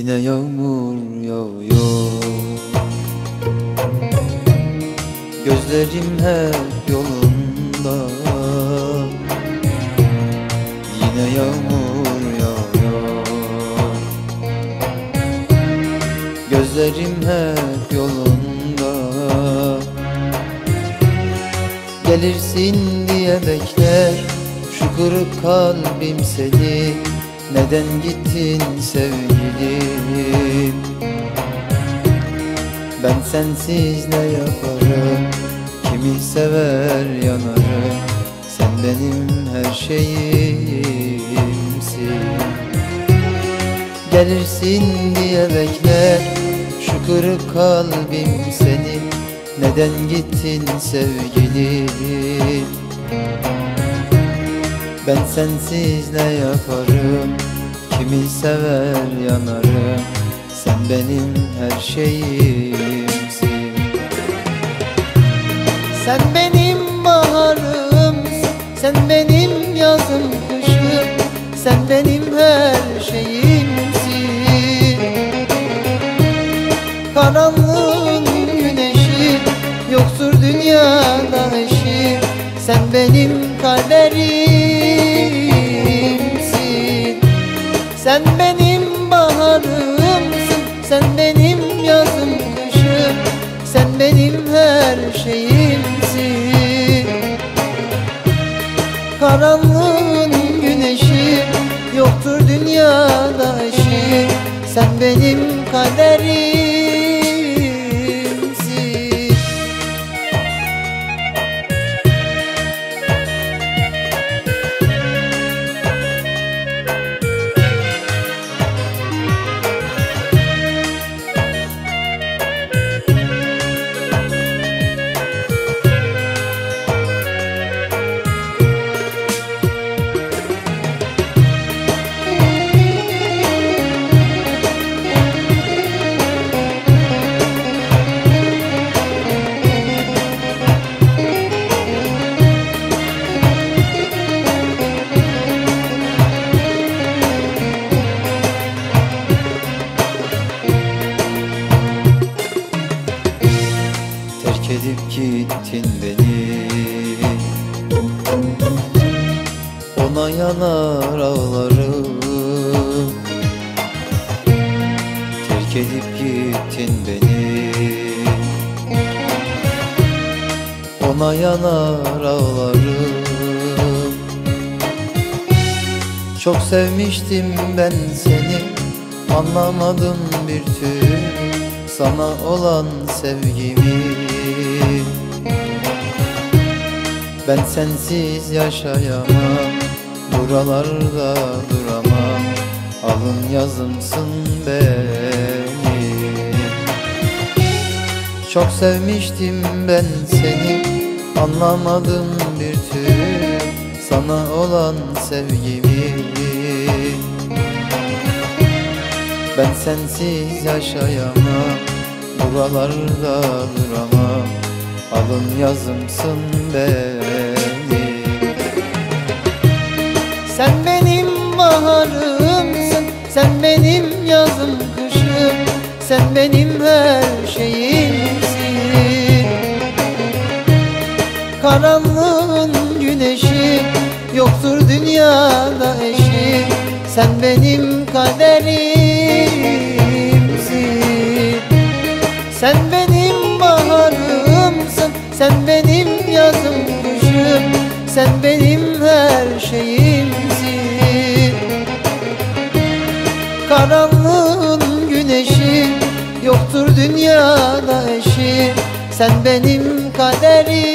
Yine yağmur yağıyor, gözlerim hep yolunda. Yine yağmur yağıyor, gözlerim hep yolunda. Gelirsin diye bekler şu kırık kalbim seni. Neden gittin sevgilim? Ben sensiz ne yaparım? Kimi sever yanarım? Sen benim her şeyimsin. Gelirsin diye bekler şu kırık kalbim seni. Neden gittin sevgilim? Ben sensiz ne yaparım? Kimi sever yanarım? Sen benim her şeyimsin. Sen benim baharımsın, sen benim yazım kışım, sen benim her şeyimsin. Karanlığın güneşi, yoktur dünyada eşi, sen benim kaderimsin. Sen benim baharımsın, sen benim yazım kışım, sen benim her şeyimsin. Karanlığın güneşi, yoktur dünyada eşi, sen benim kaderimsin. Terk edip gittin beni, ona yanar ağlarım. Terk edip gittin beni, ona yanar ağlarım. Çok sevmiştim ben seni, anlamadım bir türlü sana olan sevgimi. Ben sensiz yaşayamam, buralarda duramam. Alın yazımsın benim. Çok sevmiştim ben seni, anlamadım bir türlü sana olan sevgimi. Ben sensiz yaşayamam, buralarda duramam. Alın yazımsın benim. Sen benim baharımsın, sen benim yazım kışım, sen benim her şeyimsin. Karanlığın güneşi, yoktur dünyada eşi, sen benim kaderimsin. Sen benim baharımsın, sen benim yazım kışım, sen benim her şeyimsin. Karanlığın güneşi, yoktur dünyada eşi, sen benim kaderimsin.